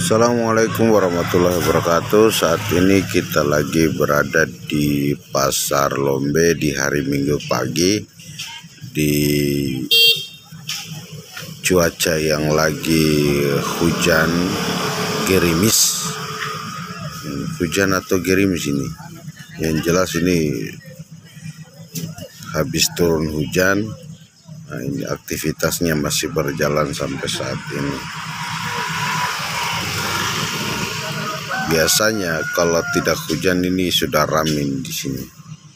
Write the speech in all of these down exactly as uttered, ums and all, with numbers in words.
Assalamualaikum warahmatullahi wabarakatuh. Saat ini kita lagi berada di Pasar Lombe di hari Minggu pagi, di cuaca yang lagi hujan gerimis, hujan atau gerimis ini. Yang jelas ini habis turun hujan. Nah, ini aktivitasnya masih berjalan sampai saat ini. Biasanya kalau tidak hujan ini sudah ramai di sini.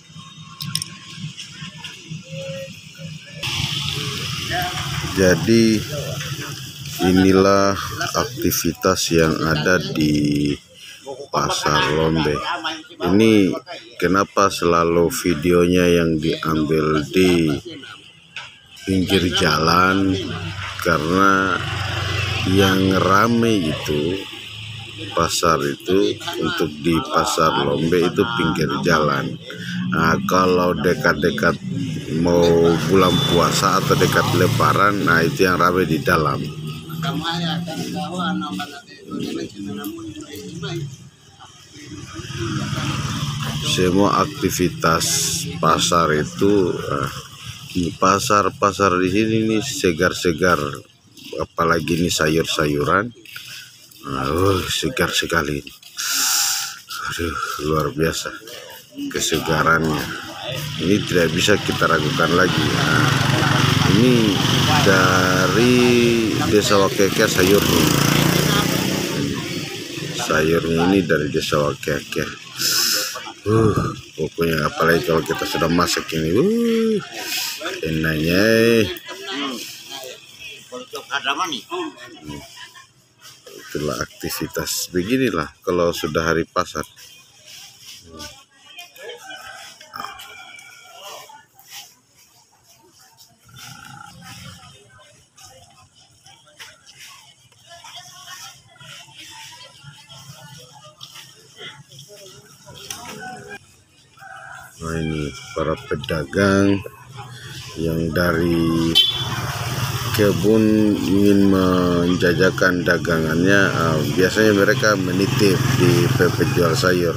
Jadi inilah aktivitas yang ada di Pasar Lombe. Ini kenapa selalu videonya yang diambil di pinggir jalan, karena yang ramai itu pasar itu untuk di Pasar Lombe itu pinggir jalan. Nah, kalau dekat-dekat mau bulan puasa atau dekat Lebaran, nah itu yang ramai di dalam. Semua aktivitas pasar itu, eh, di pasar-pasar di sini nih segar-segar, apalagi ini sayur-sayuran. Uh, segar sekali. Aduh, luar biasa kesegarannya. Ini tidak bisa kita ragukan lagi. Nah, ini dari Desa Wakeke sayurnya. Sayurnya ini dari Desa Wakeke. Uh, pokoknya apalagi kalau kita sudah masak ini, uh, enaknya. Hmm. Itulah aktivitas beginilah kalau sudah hari pasar. Nah, ini para pedagang yang dari kebun ingin menjajakan dagangannya. Uh, biasanya mereka menitip di penjual sayur.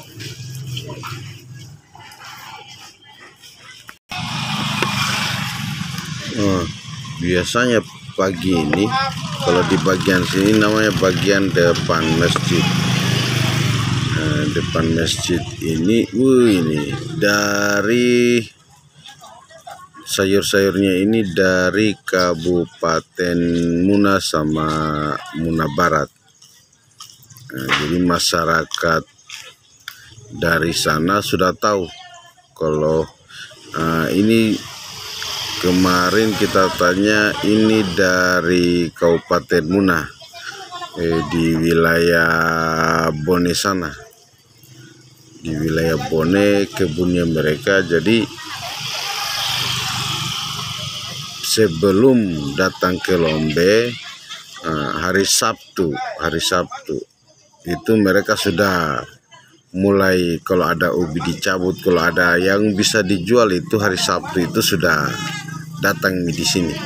Uh, biasanya pagi ini kalau di bagian sini namanya bagian depan masjid. Nah, depan masjid ini, uh, ini dari sayur-sayurnya ini dari Kabupaten Muna sama Muna Barat. Nah, jadi masyarakat dari sana sudah tahu kalau uh, ini kemarin kita tanya ini dari Kabupaten Muna, eh, di wilayah Bone sana, di wilayah Bone kebunnya mereka. Jadi sebelum datang ke Lombe, hari Sabtu, hari Sabtu itu mereka sudah mulai, kalau ada ubi dicabut, kalau ada yang bisa dijual itu hari Sabtu itu sudah datang di sini.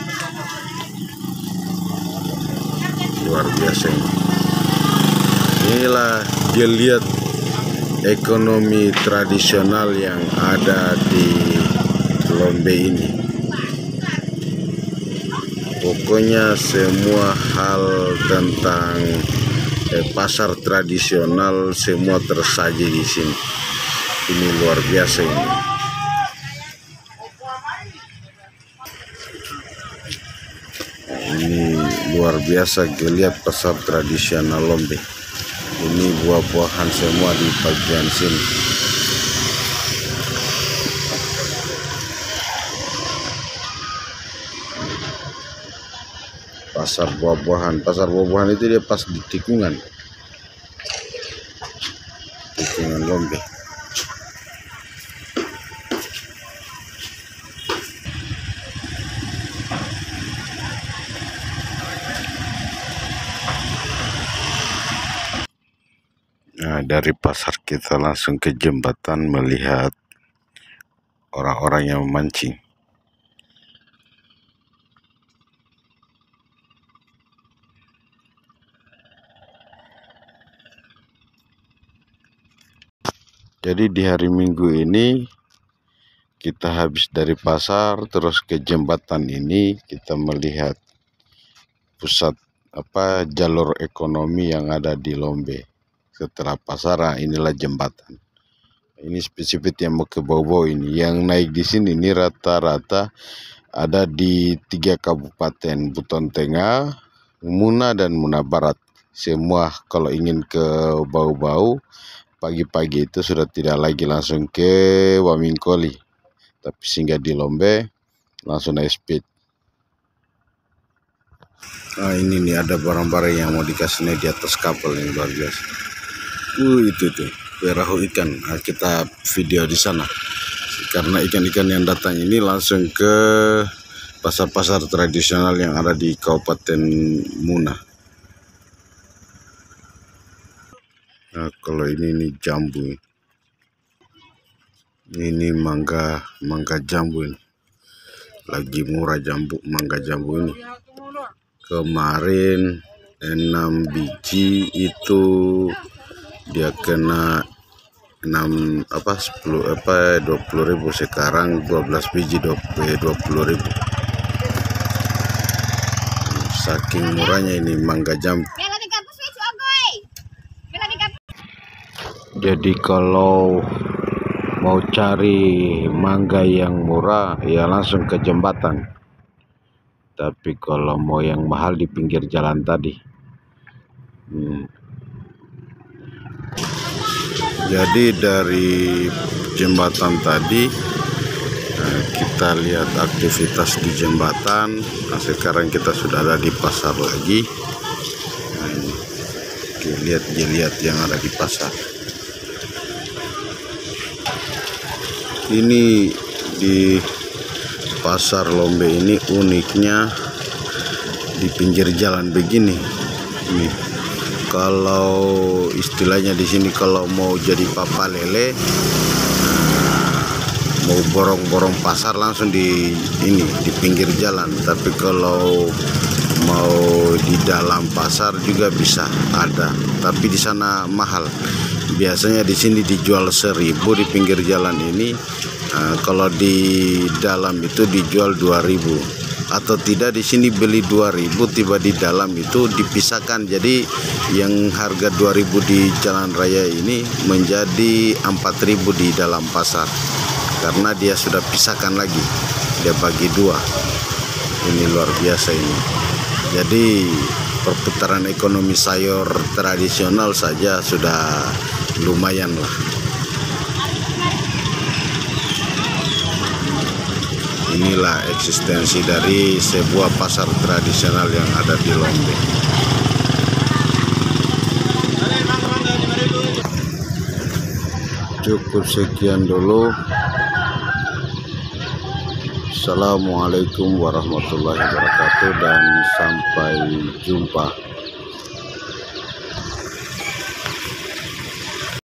Luar biasa ini. Inilah geliat ekonomi tradisional yang ada di Lombe ini. Pokoknya semua hal tentang eh, pasar tradisional semua tersaji di sini. Ini luar biasa ini. Ini luar biasa geliat pasar tradisional Lombe. Ini buah-buahan semua di bagian sini. Pasar buah-buahan, pasar buah-buahan itu dia pas di tikungan, tikungan Lombe. Nah, dari pasar kita langsung ke jembatan melihat orang-orang yang memancing. Jadi di hari Minggu ini kita habis dari pasar terus ke jembatan ini, kita melihat pusat apa jalur ekonomi yang ada di Lombe. Setelah pasar, nah inilah jembatan. Ini spesifik yang mau ke bawah ini. Yang naik di sini ini rata-rata ada di tiga kabupaten, Buton Tengah, Muna dan Muna Barat. Semua kalau ingin ke Bau-Bau pagi-pagi itu sudah tidak lagi langsung ke Wamingkoli, tapi singgah di Lombe langsung naik speed. Nah ini nih ada barang-barang yang mau dikasih naik di atas kapal yang luar biasa. Uh itu tuh perahu ikan. Nah, kita video di sana karena ikan-ikan yang datang ini langsung ke pasar-pasar tradisional yang ada di Kabupaten Muna. Nah kalau ini nih jambu, ini mangga mangga jambu ini lagi murah. Jambu mangga jambu ini kemarin enam biji itu dia kena enam apa sepuluh apa dua puluh ribu, sekarang dua belas biji dua puluh ribu. Saking murahnya ini mangga jambu. Jadi kalau mau cari mangga yang murah ya langsung ke jembatan, tapi kalau mau yang mahal di pinggir jalan tadi. hmm. Jadi dari jembatan tadi kita lihat aktivitas di jembatan. Nah sekarang kita sudah ada di pasar lagi. Nah, ini. Oke, lihat lihat yang ada di pasar. Ini di pasar Lombe ini uniknya di pinggir jalan begini. Ini kalau istilahnya di sini kalau mau jadi papa lele, mau borong-borong pasar langsung di ini di pinggir jalan. Tapi kalau mau di dalam pasar juga bisa ada, tapi di sana mahal. Biasanya di sini dijual seribu di pinggir jalan ini. Uh, kalau di dalam itu dijual dua ribu, atau tidak di sini beli dua ribu, tiba di dalam itu dipisahkan. Jadi yang harga dua ribu di jalan raya ini menjadi empat ribu di dalam pasar, karena dia sudah pisahkan lagi, dia bagi dua. Ini luar biasa ini. Jadi perputaran ekonomi sayur tradisional saja sudah lumayan lah. Inilah eksistensi dari sebuah pasar tradisional yang ada di Lombe. Cukup sekian dulu. Assalamualaikum warahmatullahi wabarakatuh dan sampai jumpa.